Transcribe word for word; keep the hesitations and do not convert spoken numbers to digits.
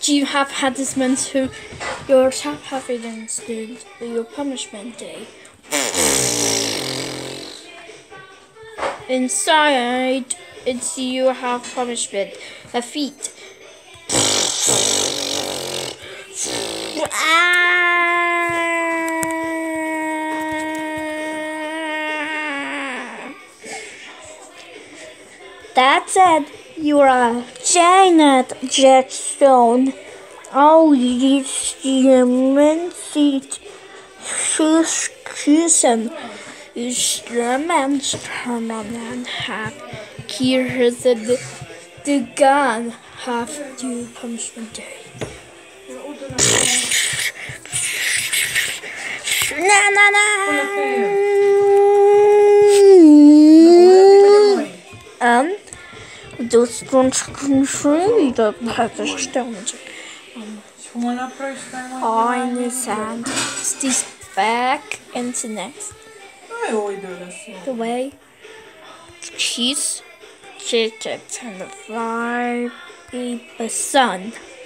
you have had this month to your top evidence did your punishment day. Inside, it's you have punishment. A feet. That's it. You're a giant jetstone. All these humans eat Susan is the man's permanent have here's the the gun have to punishment day. Na na na. Um, those don't see the purpose stones. On the sand, sticks back into next. The way cheese, chickens, and the fly, the sun.